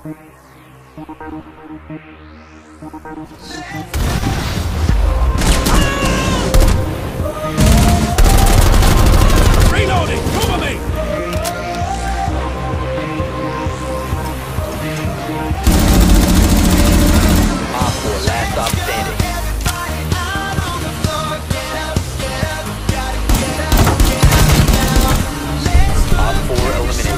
Reloading! Cover me! Op 4, last stop standing. Op 4 eliminated.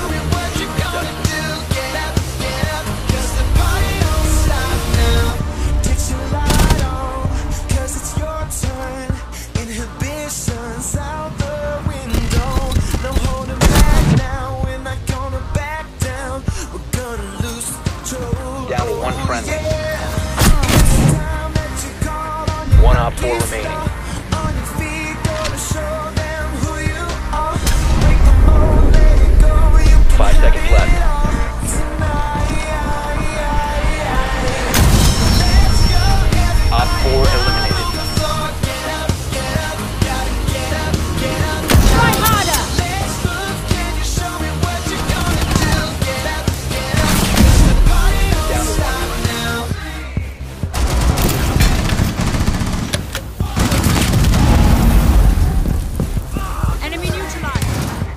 Down to one friendly. One Op 4 remaining. 5 seconds left. Op 4 eliminated. Try harder! Down to one. Enemy neutralized.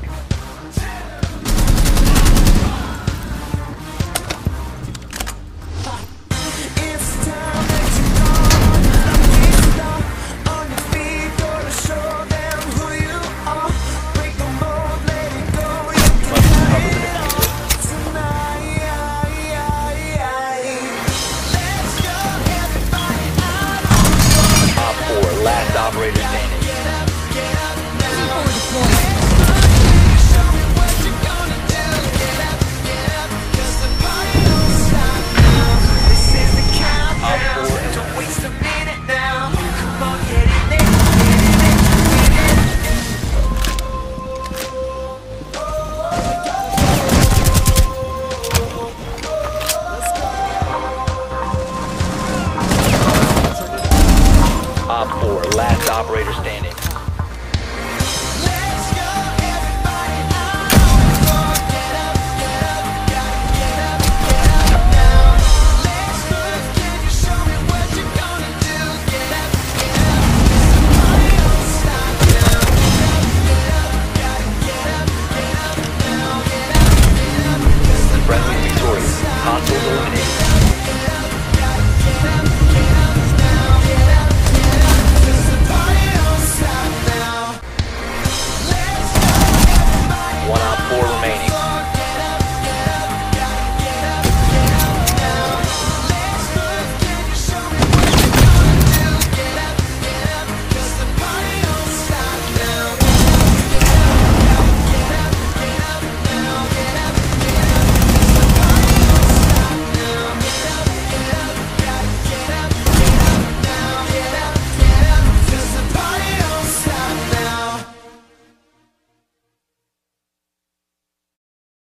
Op 4, last operator standing. Op 4 Op 4, last operator standing.